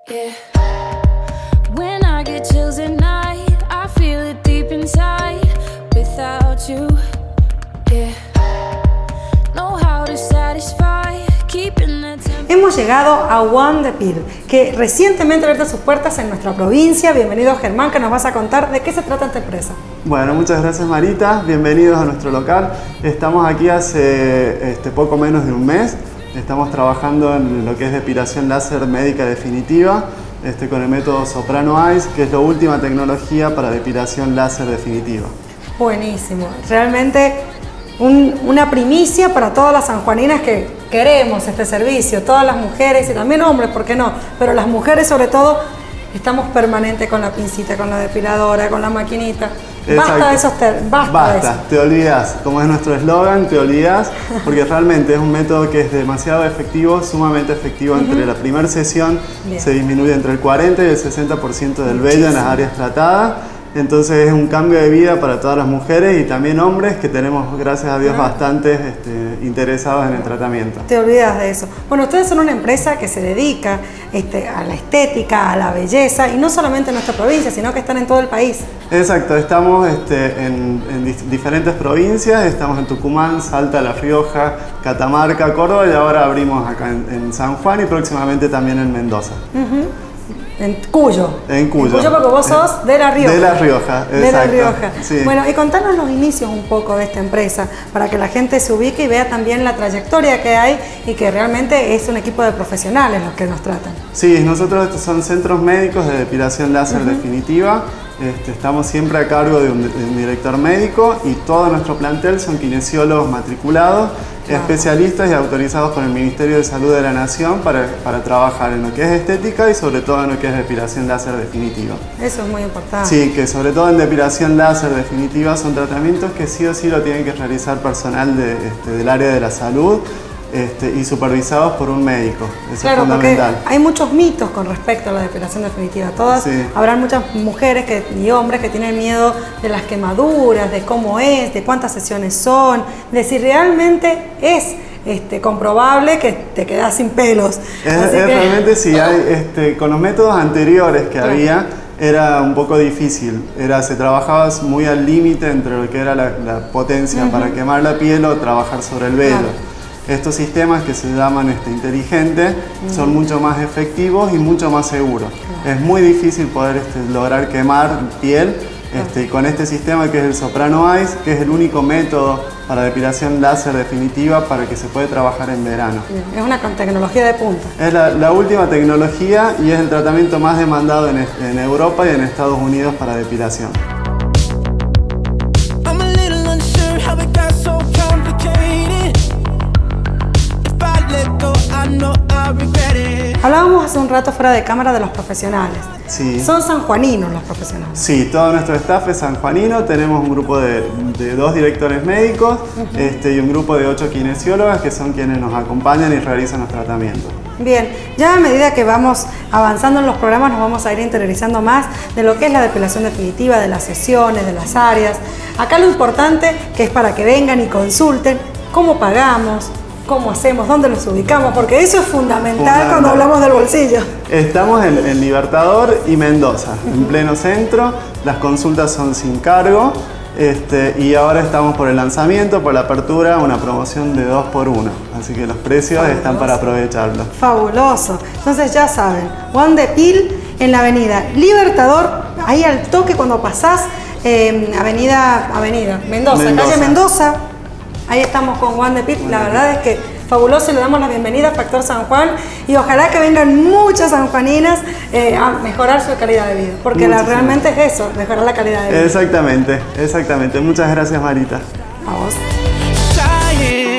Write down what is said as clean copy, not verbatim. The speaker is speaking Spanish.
Yeah. When I get chills at night, I feel it deep inside. Without you, yeah. Know how to satisfy, keeping the tempo. Hemos llegado a One The Pill, que recientemente ha abierto sus puertas en nuestra provincia. Bienvenido, Germán, que nos vas a contar de qué se trata esta empresa. Bueno, muchas gracias, Marita. Bienvenidos a nuestro local. Estamos aquí hace poco menos de un mes. Estamos trabajando en lo que es depilación láser médica definitiva con el método Soprano Eyes, que es la última tecnología para depilación láser definitiva. Buenísimo. Realmente una primicia para todas las sanjuaninas que queremos este servicio, todas las mujeres y también hombres, ¿por qué no? Pero las mujeres sobre todo estamos permanentes con la pincita, con la depiladora, con la maquinita. Exacto. Basta de esos basta de eso. Te olvidas, como es nuestro eslogan, te olvidas, porque realmente es un método que es demasiado efectivo, sumamente efectivo. Entre la primera sesión se disminuye entre el 40 y el 60% del vello en las áreas tratadas. Entonces es un cambio de vida para todas las mujeres y también hombres que tenemos, gracias a Dios, bastantes interesados en el tratamiento. Te olvidas de eso. Bueno, ustedes son una empresa que se dedica a la estética, a la belleza, y no solamente en nuestra provincia, sino que están en todo el país. Exacto, estamos en diferentes provincias, estamos en Tucumán, Salta, La Rioja, Catamarca, Córdoba, y ahora abrimos acá en San Juan y próximamente también en Mendoza. En Cuyo. En Cuyo. En Cuyo, porque vos sos de La Rioja. De La Rioja, exacto. De La Rioja. Sí. Bueno, y contanos los inicios un poco de esta empresa, para que la gente se ubique y vea también la trayectoria que hay y que realmente es un equipo de profesionales los que nos tratan. Sí, nosotros son centros médicos de depilación láser definitiva. Estamos siempre a cargo de un director médico y todo nuestro plantel son kinesiólogos matriculados, especialistas y autorizados por el Ministerio de Salud de la Nación para trabajar en lo que es estética y sobre todo en lo que es depilación láser definitiva. Eso es muy importante. Sí, que sobre todo en depilación láser definitiva son tratamientos que sí o sí lo tienen que realizar personal del área de la salud. Y supervisados por un médico. Eso es fundamental. Porque hay muchos mitos con respecto a la depilación definitiva. Habrán muchas mujeres y hombres que tienen miedo de las quemaduras, de cómo es, de cuántas sesiones son, de si realmente es comprobable que te quedas sin pelos. Realmente sí, con los métodos anteriores que había, era un poco difícil, se trabajaba muy al límite entre lo que era la potencia para quemar la piel o trabajar sobre el velo. Estos sistemas que se llaman inteligentes son mucho más efectivos y mucho más seguros. Es muy difícil poder lograr quemar piel y con este sistema que es el Soprano Eyes, que es el único método para depilación láser definitiva para que se puede trabajar en verano. Es una tecnología de punta. Es la última tecnología y es el tratamiento más demandado en Europa y en Estados Unidos para depilación. Hablábamos hace un rato fuera de cámara de los profesionales. Sí. ¿Son sanjuaninos los profesionales? Sí, todo nuestro staff es sanjuanino. Tenemos un grupo de 2 directores médicos y un grupo de 8 kinesiólogas que son quienes nos acompañan y realizan los tratamientos. Bien, ya a medida que vamos avanzando en los programas nos vamos a ir interiorizando más de lo que es la depilación definitiva, de las sesiones, de las áreas. Acá lo importante que es para que vengan y consulten cómo pagamos, cómo hacemos, dónde los ubicamos, porque eso es fundamental cuando hablamos del bolsillo. Estamos en Libertador y Mendoza, en pleno centro. Las consultas son sin cargo y ahora estamos por el lanzamiento, por la apertura, una promoción de 2 por 1. Así que los precios están para aprovecharlo. Fabuloso. Entonces ya saben, One The Pill en la avenida Libertador, ahí al toque cuando pasás, avenida Mendoza, calle Mendoza. Ahí estamos con One The Pill. La verdad es que fabuloso, le damos la bienvenida a Factor San Juan y ojalá que vengan muchas sanjuaninas a mejorar su calidad de vida, porque realmente es eso, mejorar la calidad de vida. Exactamente. Muchas gracias, Marita. A vos.